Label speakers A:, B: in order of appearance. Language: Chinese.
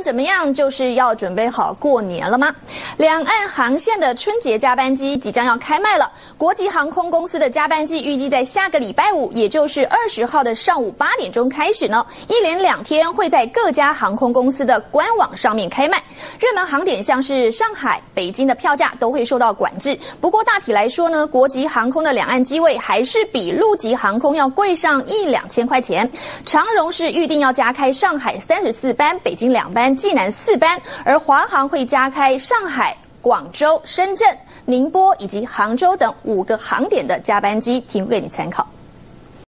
A: 怎么样，就是要准备好过年了吗？两岸航线的春节加班机即将要开卖了。国际航空公司的加班机预计在下个礼拜五，也就是20号的上午8点钟开始呢，一连2天会在各家航空公司的官网上面开卖。热门航点像是上海、北京的票价都会受到管制。不过大体来说呢，国际航空的两岸机位还是比陆籍航空要贵上1-2千块钱。长荣是预定要加开上海34班、北京2班、济南4班，而华航会加开上海、广州、深圳、宁波以及杭州等5个航点的加班机，提供给你参考。